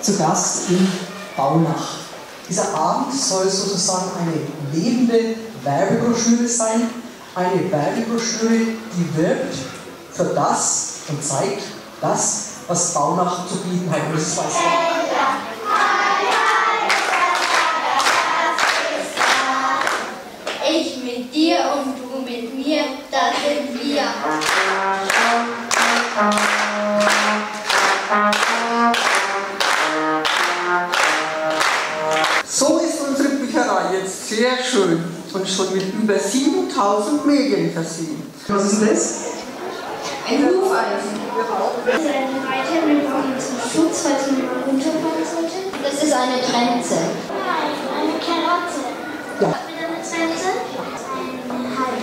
zu Gast in Baunach. Dieser Abend soll sozusagen eine lebende Werbebroschüre sein. Eine Werbebroschüre, die wirbt für das und zeigt das, was Baunach zu bieten hat. Und das weiß ich mit dir und du mit mir, das sind wir. So ist unsere Bücherei jetzt sehr schön und schon mit über 7000 Medien versehen. Was ist denn das? Ein Hufeisen. Das ist eine Reiter mit zum Schutz, falls man mal runterfallen sollte. Das ist eine Trense. Nein, eine Karotte. Ja. Mit einer Trense? Ein Halm.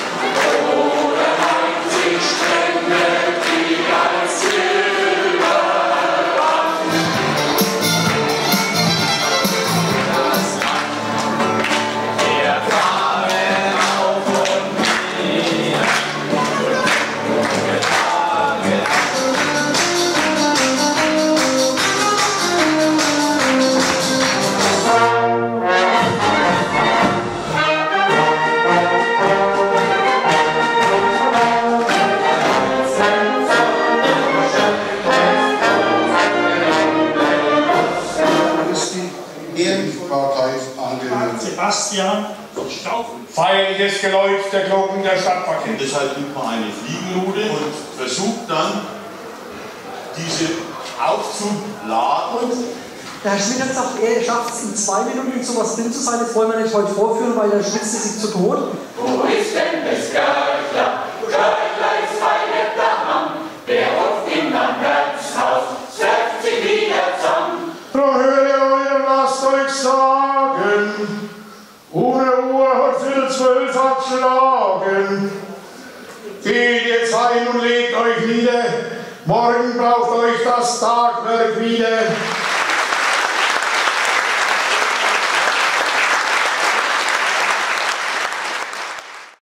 Sebastian von Staufen. Feierliches Geläut der Glocken der Stadtwache. Und deshalb nimmt man eine Fliegenrute und versucht dann, diese aufzuladen. Der Herr Schmidt hat gesagt, er schafft es in 2 Minuten sowas drin zu sein. Das wollen wir nicht heute vorführen, weil er schwitzt sich zu Tod. Wo ist denn das Görgler? Görgler ist feine daheim. Wer ruft ihn am Herzhaus, setzt sich wieder zusammen. Drum höre euch und lasst euch sagen, ohne Uhr hat 11:45 abschlagen. Geht jetzt heim und legt euch nieder, morgen braucht euch das Tagwerk wieder.